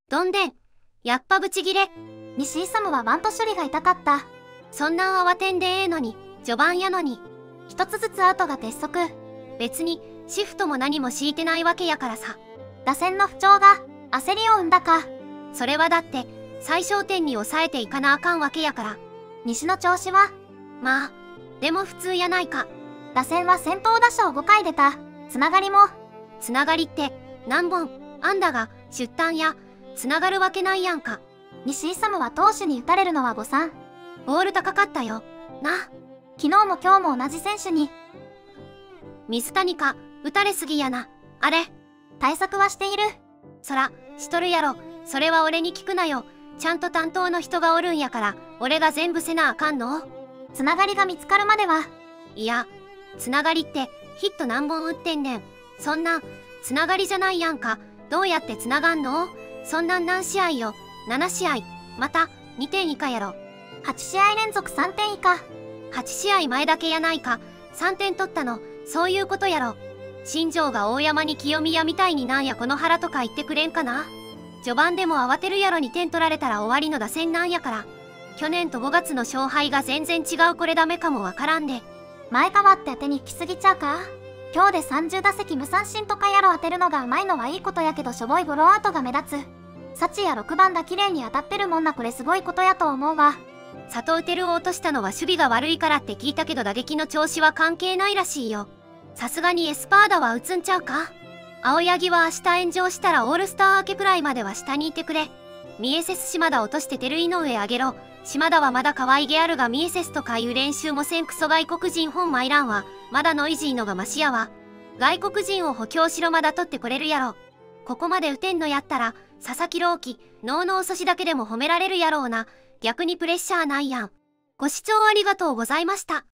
どんでん。やっぱブチギレ。 西勇はバント処理が痛かった。 そんなん慌てんでええのに、序盤やのに。 一つずつアウトが鉄則。 別に、シフトも何も敷いてないわけやからさ。 打線の不調が焦りを生んだか。 それはだって、最小点に抑えていかなあかんわけやから。 西の調子はまあ、でも普通やないか。 打線は先頭打者を5回出た。つながりも。 つながりって、何本、安打が、出端や、つながるわけないやんか。 西勇は投手に打たれるのは誤算。 ボール高かったよ。な。 昨日も今日も同じ選手に。 水谷か、打たれすぎやな。あれ。 対策はしている。 そら、しとるやろ。それは俺に聞くなよ。ちゃんと担当の人がおるんやから、俺が全部せなあかんの？ つながりが見つかるまでは。 いや、つながりって、ヒット何本打ってんねん。そんなん、つながりじゃないやんか。どうやってつながんの？そんなん何試合よ。7試合。また、2点以下やろ。 8試合連続3点以下。 8試合前だけやないか。3点取ったの、そういうことやろ。新庄が大山に清宮みたいになんやこの腹とか言ってくれんかな。序盤でも慌てるやろに点取られたら終わりの打線なんやから。去年と5月の勝敗が全然違う。これダメかもわからんで。 前川って当てに引きすぎちゃうか？今日で30打席無三振とかやろ当てるのがうまいのはいいことやけどしょぼいゴロアウトが目立つ。幸や6番だ綺麗に当たってるもんな。これすごいことやと思うわ。 佐藤輝を落としたのは守備が悪いからって聞いたけど打撃の調子は関係ないらしいよ。さすがにエスパーダは打つんちゃうか？青柳は明日炎上したらオールスター明けくらいまでは下にいてくれ。ミエセス島田落として照井上あげろ。島田はまだ可愛げあるがミエセスとかいう練習もせん。クソ外国人本参らんわ。まだノイジーのがマシやわ。外国人を補強しろ。まだ取ってこれるやろ。ここまで打てんのやったら佐々木朗希、ノーノー阻止だけでも褒められるやろうな。逆にプレッシャーないやん。ご視聴ありがとうございました。